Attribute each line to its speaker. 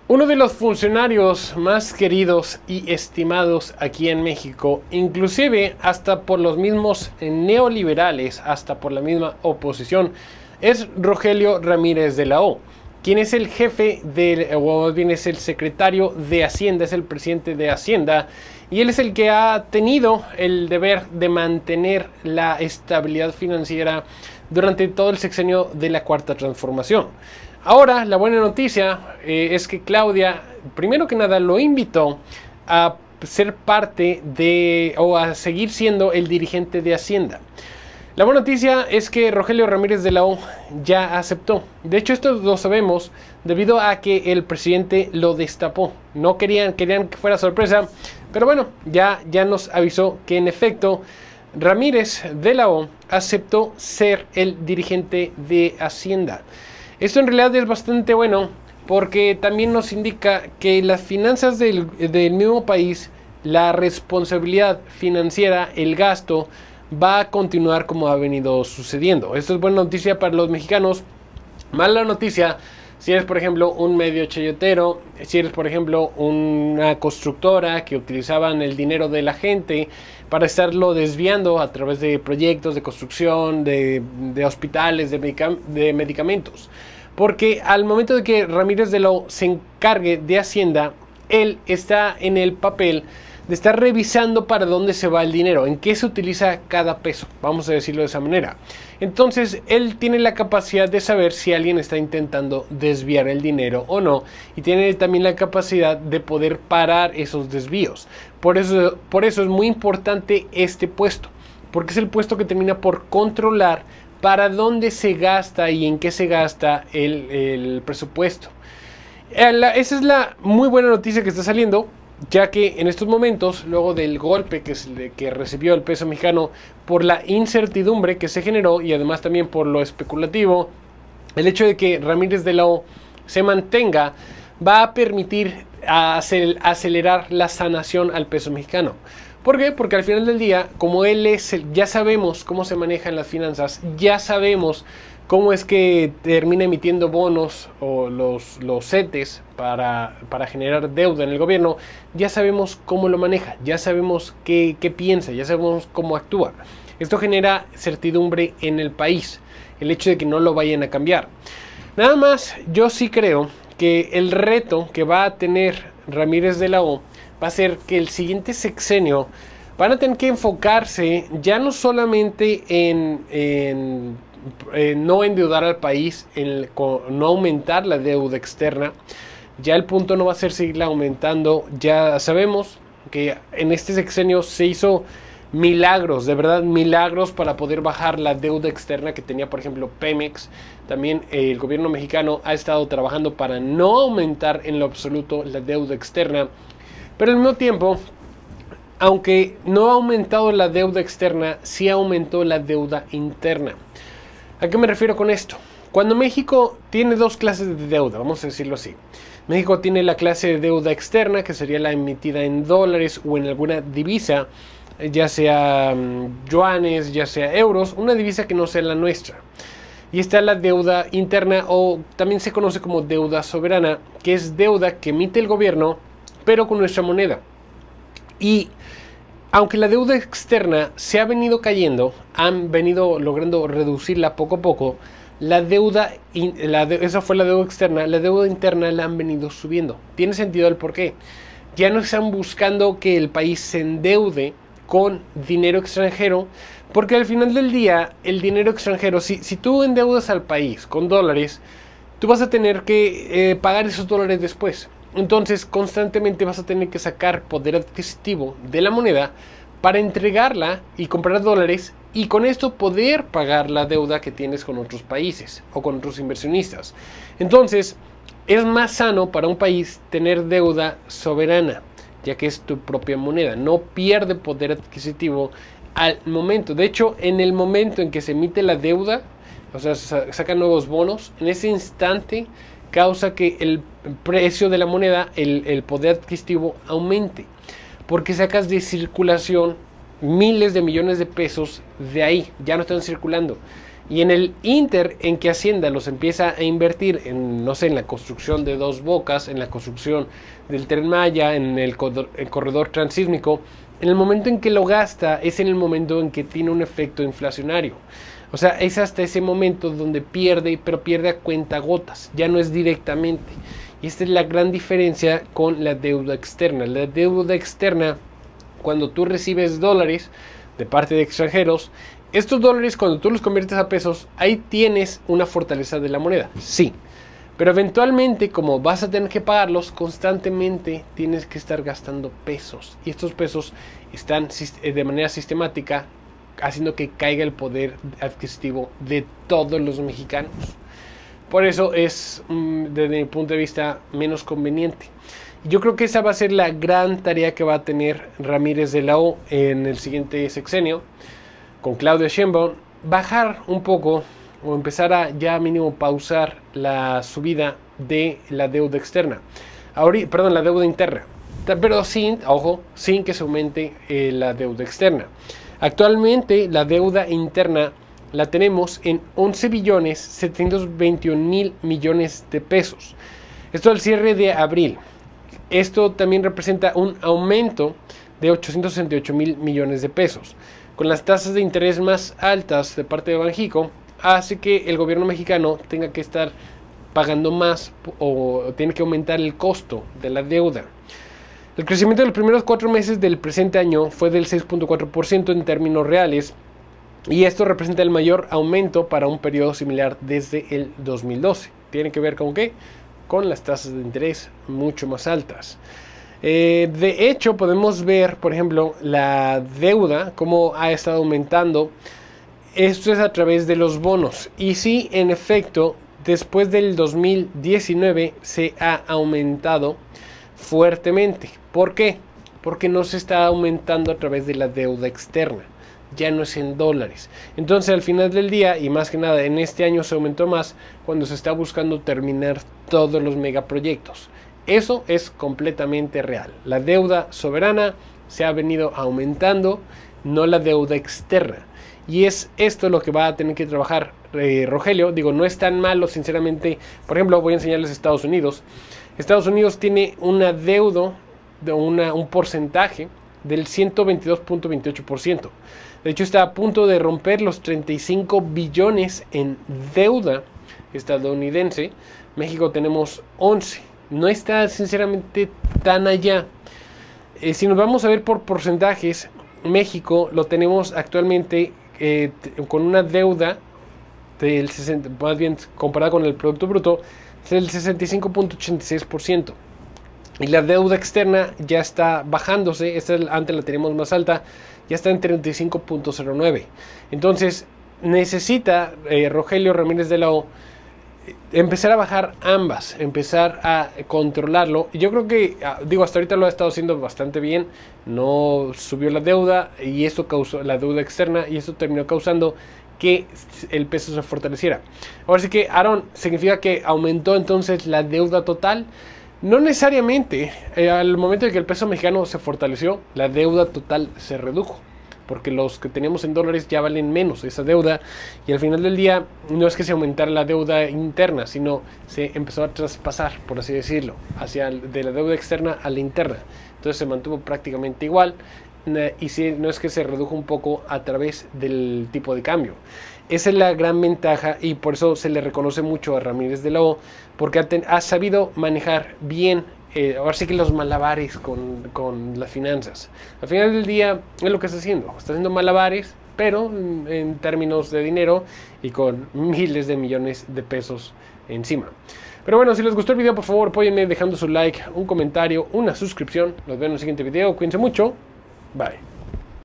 Speaker 1: Uno de los funcionarios más queridos y estimados aquí en México, inclusive hasta por los mismos neoliberales, hasta por la misma oposición, es Rogelio Ramírez de la O, quien es el jefe o más bien es el secretario de Hacienda, es el presidente de Hacienda, y él es el que ha tenido el deber de mantener la estabilidad financiera durante todo el sexenio de la Cuarta Transformación. Ahora, la buena noticia es que Claudia, primero que nada, lo invitó a ser parte de, o a seguir siendo el dirigente de Hacienda. La buena noticia es que Rogelio Ramírez de la O ya aceptó. De hecho, esto lo sabemos debido a que el presidente lo destapó. No querían que fuera sorpresa, pero bueno, ya nos avisó que en efecto Ramírez de la O aceptó ser el dirigente de Hacienda. Esto en realidad es bastante bueno porque también nos indica que las finanzas del mismo país, la responsabilidad financiera, el gasto, va a continuar como ha venido sucediendo. Esto es buena noticia para los mexicanos. Mala noticia si eres, por ejemplo, un medio chayotero, si eres, por ejemplo, una constructora que utilizaban el dinero de la gente para estarlo desviando a través de proyectos de construcción, de hospitales, de medicamentos. Porque al momento de que Ramírez de la O se encargue de Hacienda, él está en el papel de estar revisando para dónde se va el dinero, en qué se utiliza cada peso, vamos a decirlo de esa manera. Entonces, él tiene la capacidad de saber si alguien está intentando desviar el dinero o no, y tiene también la capacidad de poder parar esos desvíos. Por eso es muy importante este puesto, porque es el puesto que termina por controlar para dónde se gasta y en qué se gasta el presupuesto. Esa es la muy buena noticia que está saliendo, ya que en estos momentos, luego del golpe que recibió el peso mexicano por la incertidumbre que se generó y además también por lo especulativo, el hecho de que Ramírez de la O se mantenga va a permitir acelerar la sanación al peso mexicano. ¿Por qué? Porque al final del día, como él es, ya sabemos cómo se manejan las finanzas, ya sabemos cómo es que termina emitiendo bonos o los CETES para generar deuda en el gobierno, ya sabemos cómo lo maneja, ya sabemos qué piensa, ya sabemos cómo actúa. Esto genera certidumbre en el país, el hecho de que no lo vayan a cambiar. Nada más, yo sí creo que el reto que va a tener Ramírez de la O va a ser que el siguiente sexenio van a tener que enfocarse ya no solamente en no endeudar al país, no aumentar la deuda externa. Ya el punto no va a ser seguirla aumentando. Ya sabemos que en este sexenio se hizo milagros, de verdad milagros para poder bajar la deuda externa que tenía, por ejemplo, Pemex. También el gobierno mexicano ha estado trabajando para no aumentar en lo absoluto la deuda externa. Pero al mismo tiempo, aunque no ha aumentado la deuda externa, sí aumentó la deuda interna. ¿A qué me refiero con esto? Cuando México tiene dos clases de deuda, vamos a decirlo así. México tiene la clase de deuda externa, que sería la emitida en dólares o en alguna divisa, ya sea yuanes, ya sea euros, una divisa que no sea la nuestra. Y está la deuda interna, o también se conoce como deuda soberana, que es deuda que emite el gobierno, pero con nuestra moneda. Y aunque la deuda externa se ha venido cayendo, han venido logrando reducirla poco a poco, esa fue la deuda externa, la deuda interna la han venido subiendo. Tiene sentido el por qué. Ya no están buscando que el país se endeude con dinero extranjero, porque al final del día, el dinero extranjero, si tú endeudas al país con dólares, tú vas a tener que pagar esos dólares después. Entonces constantemente vas a tener que sacar poder adquisitivo de la moneda para entregarla y comprar dólares, y con esto poder pagar la deuda que tienes con otros países o con otros inversionistas. Entonces es más sano para un país tener deuda soberana, ya que es tu propia moneda, no pierde poder adquisitivo al momento. De hecho, en el momento en que se emite la deuda, o sea, sacan nuevos bonos, en ese instante causa que el precio de la moneda, el poder adquisitivo aumente, porque sacas de circulación miles de millones de pesos de ahí, ya no están circulando. Y en el inter en que Hacienda los empieza a invertir en, no sé, en la construcción de Dos Bocas, en la construcción del Tren Maya, en el corredor transísmico, en el momento en que lo gasta es en el momento en que tiene un efecto inflacionario. O sea, es hasta ese momento donde pierde, pero pierde a cuentagotas, ya no es directamente. Y esta es la gran diferencia con la deuda externa. La deuda externa, cuando tú recibes dólares de parte de extranjeros, estos dólares cuando tú los conviertes a pesos, ahí tienes una fortaleza de la moneda, sí. Pero eventualmente, como vas a tener que pagarlos, constantemente tienes que estar gastando pesos. Y estos pesos están de manera sistemática haciendo que caiga el poder adquisitivo de todos los mexicanos. Por eso es, desde mi punto de vista, menos conveniente. Yo creo que esa va a ser la gran tarea que va a tener Ramírez de la O en el siguiente sexenio, con Claudia Sheinbaum, bajar un poco o empezar a ya mínimo pausar la subida de la deuda externa. Perdón, la deuda interna. Pero sin, ojo, sin que se aumente la deuda externa. Actualmente la deuda interna la tenemos en 11.721.000 millones de pesos. Esto al cierre de abril. Esto también representa un aumento de 868.000 millones de pesos. Con las tasas de interés más altas de parte de Banxico, hace que el gobierno mexicano tenga que estar pagando más o tiene que aumentar el costo de la deuda. El crecimiento de los primeros 4 meses del presente año fue del 6.4% en términos reales, y esto representa el mayor aumento para un periodo similar desde el 2012. ¿Tiene que ver con qué? Con las tasas de interés mucho más altas. De hecho, podemos ver, por ejemplo, la deuda, cómo ha estado aumentando. Esto es a través de los bonos. Y sí, en efecto, después del 2019 se ha aumentado fuertemente. ¿Por qué? Porque no se está aumentando a través de la deuda externa. Ya no es en dólares. Entonces, al final del día, y más que nada en este año se aumentó más cuando se está buscando terminar todos los megaproyectos. Eso es completamente real. La deuda soberana se ha venido aumentando, no la deuda externa. Y es esto lo que va a tener que trabajar Rogelio. Digo, no es tan malo, sinceramente. Por ejemplo, voy a enseñarles Estados Unidos. Estados Unidos tiene una deuda de un porcentaje del 122.28%. De hecho, está a punto de romper los 35 billones en deuda estadounidense. México tenemos 11. No está sinceramente tan allá. Si nos vamos a ver por porcentajes, México lo tenemos actualmente con una deuda del 60, más bien comparada con el Producto Bruto, del 65.86%. Y la deuda externa ya está bajándose. Antes la teníamos más alta, ya está en 35.09. Entonces necesita Rogelio Ramírez de la O empezar a bajar ambas, empezar a controlarlo. Y yo creo que, digo, hasta ahorita lo ha estado haciendo bastante bien. No subió la deuda y eso causó la deuda externa, y eso terminó causando que el peso se fortaleciera. Ahora sí que, Aaron, ¿significa que aumentó entonces la deuda total? No necesariamente. Al momento de que el peso mexicano se fortaleció, la deuda total se redujo, porque los que teníamos en dólares ya valen menos esa deuda, y al final del día no es que se aumentara la deuda interna, sino se empezó a traspasar, por así decirlo, de la deuda externa a la interna. Entonces se mantuvo prácticamente igual, y si no es que se redujo un poco a través del tipo de cambio. Esa es la gran ventaja, y por eso se le reconoce mucho a Ramírez de la O, porque ha sabido manejar bien, ahora sí que los malabares con las finanzas. Al final del día es lo que está haciendo malabares, pero en términos de dinero y con miles de millones de pesos encima. Pero bueno, si les gustó el video, por favor apóyenme dejando su like, un comentario, una suscripción. Nos vemos en el siguiente video, cuídense mucho, bye.